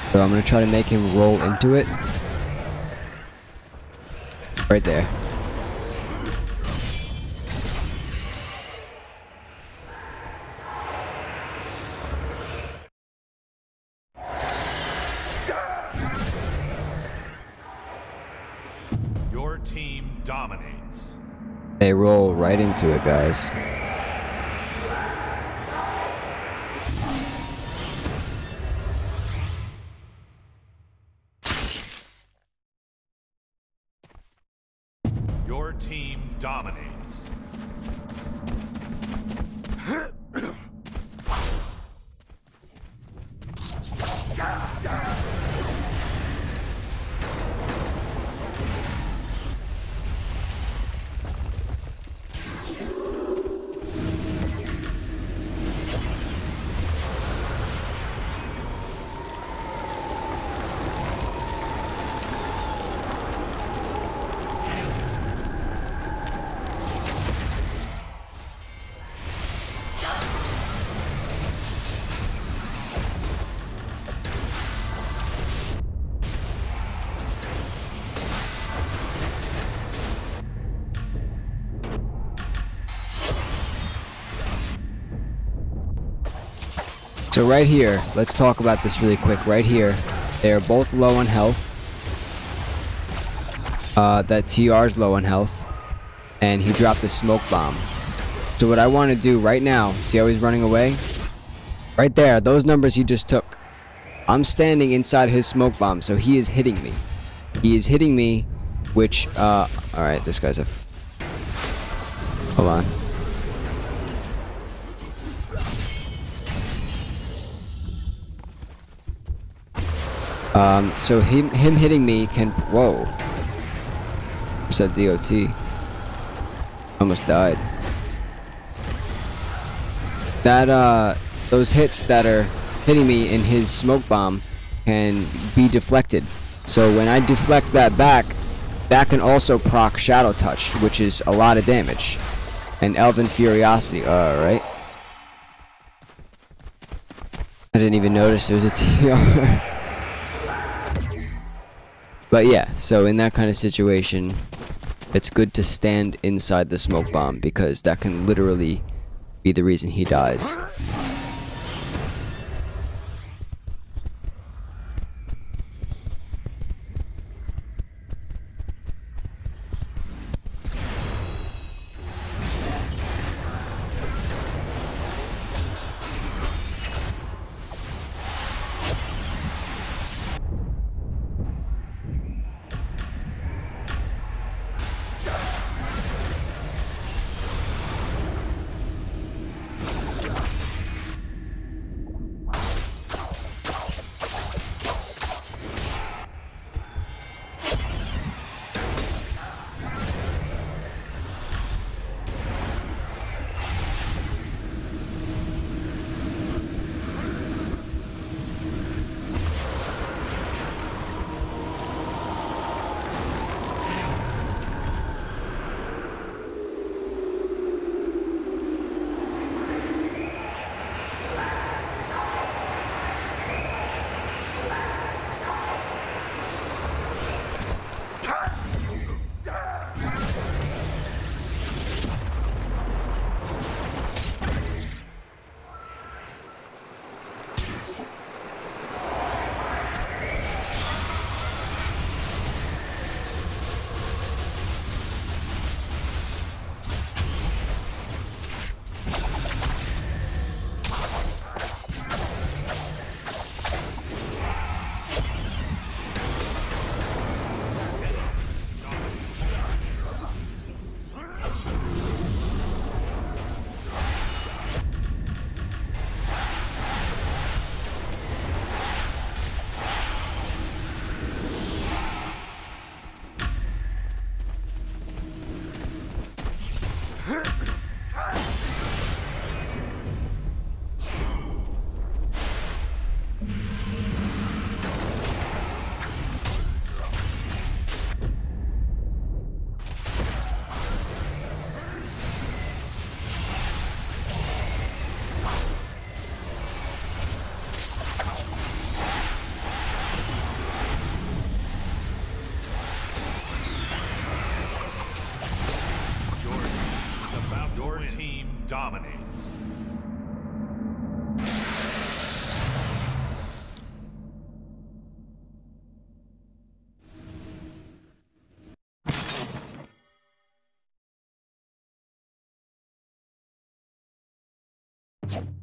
So I'm gonna try to make him roll into it. Right there. Your team dominates. They roll right into it, guys. Your team dominates. So right here, let's talk about this really quick. Right here, they are both low on health. That TR's low on health. And he dropped a smoke bomb. So what I want to do right now, see how he's running away? Right there, those numbers he just took. I'm standing inside his smoke bomb, so he is hitting me. He is hitting me, which, alright, this guy's a... Hold on. So him hitting me can... Whoa. I said DOT. Almost died. That, those hits that are hitting me in his smoke bomb can be deflected. So when I deflect that back, that can also proc Shadow Touch, which is a lot of damage. And Elven Furiosity, alright. I didn't even notice there was a TR. But yeah, so in that kind of situation, it's good to stand inside the smoke bomb because that can literally be the reason he dies. Your team dominates. You